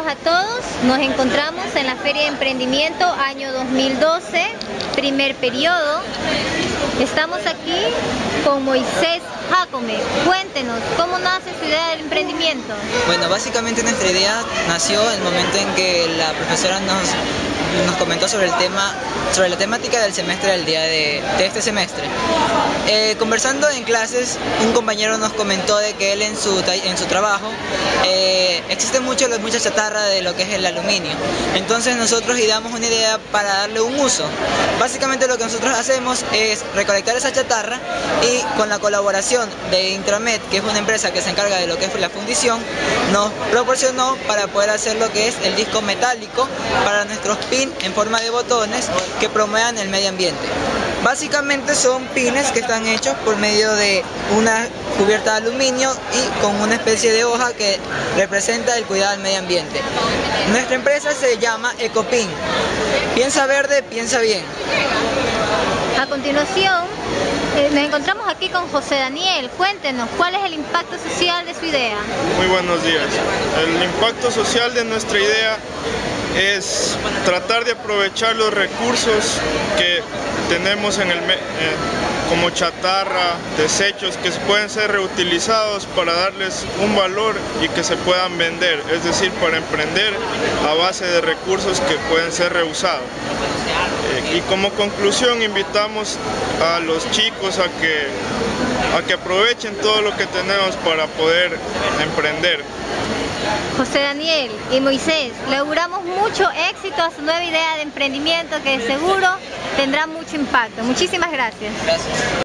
a todos. Nos encontramos en la Feria de Emprendimiento año 2012, primer periodo. Estamos aquí con Moisés Jacome. Cuéntenos, ¿cómo nace su idea del emprendimiento? Bueno, básicamente nuestra idea nació en el momento en que la profesora nos comentó sobre la temática del semestre del día de este semestre. Conversando en clases, un compañero nos comentó de que él en su trabajo existe mucha chatarra de lo que es el aluminio. Entonces nosotros ideamos una idea para darle un uso. Básicamente lo que nosotros hacemos es recolectar esa chatarra y con la colaboración de Intramed, que es una empresa que se encarga de lo que es la fundición, nos proporcionó para poder hacer lo que es el disco metálico para nuestros pins en forma de botones que promuevan el medio ambiente. Básicamente son pines que están hechos por medio de una cubierta de aluminio y con una especie de hoja que representa el cuidado del medio ambiente. Nuestra empresa se llama Ecopin. Piensa verde, piensa bien. A continuación, nos encontramos aquí con José Daniel. Cuéntenos, ¿cuál es el impacto social de su idea? Muy buenos días. El impacto social de nuestra idea es tratar de aprovechar los recursos que tenemos como chatarra, desechos que pueden ser reutilizados para darles un valor y que se puedan vender, es decir, para emprender a base de recursos que pueden ser reusados. Y como conclusión invitamos a los chicos a que aprovechen todo lo que tenemos para poder emprender. José Daniel y Moisés, le auguramos mucho éxito a su nueva idea de emprendimiento que seguro tendrá mucho impacto. Muchísimas gracias. Gracias.